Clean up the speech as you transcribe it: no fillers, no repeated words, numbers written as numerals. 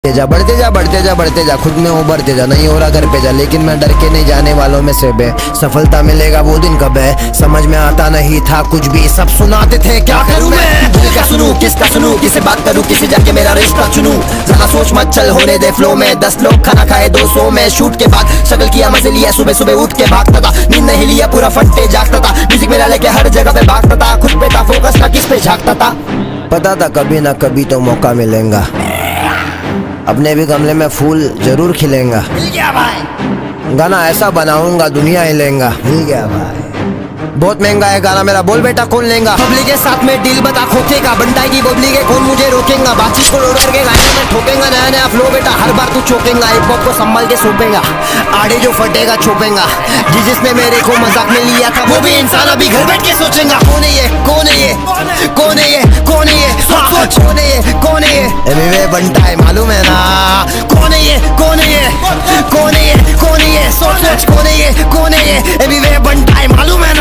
बढ़ते जा बढ़ते जा बढ़ते जा, खुद में उभरते जा, नहीं हो रहा घर पे जा, लेकिन मैं डर के नहीं जाने वालों में से बे। सफलता मिलेगा वो दिन कब है, समझ में आता नहीं था कुछ भी, सब सुनाते थे क्या करूं मैं, दिल का सुनूं किसका सुनूं, किसे बात करूं किसे जाके मेरा रिश्ता चुनूं। ज्यादा सोच मत चल होने दे फ्लो में, 10 लोग खाना खाए 200 में। शूट के बाद शक्ल किया मजे लिया, सुबह सुबह उठ के भागता था, नींद नहीं लिया पूरा फंटे जागता था, म्यूजिक मेरा लेके हर जगह पे भागता था, खुद पे था फोकस ना किस पे झांकता था। पता था कभी ना कभी तो मौका मिलेगा, अपने भी गमले में फूल जरूर खिलेगा। मिल गया भाई, गाना ऐसा बनाऊंगा दुनिया हिलेगा। मिल गया भाई, बहुत महंगा है गाना मेरा, बोल बेटा कौन लेगा। पब्लिक के साथ में डील बता खोकेगा, बंटाई की बबली के कौन मुझे रोकेगा, बातचीत को रोड करके गाने में ठोकेगा, नया नया फ्लो बेटा हर बार तू चौकेगा, हिप हॉप को संभल के सौंपेगा, आड़े जो फटेगा छोपेगा। जिसने मेरे को मजाक में लिया था वो भी इंसान अभी घर बैठ के सोचेगा, कौन है ये कौन है ये कौन है ये कौन है ये, हाँ कौन है ये कौन है ये, एनीवे बंटाई मालूम है ना कौन है ये कौन है ये कौन है ये कौन है ये, सोच सोच कौन है ये कौन है ये, एनीवे बंटाई मालूम है ना।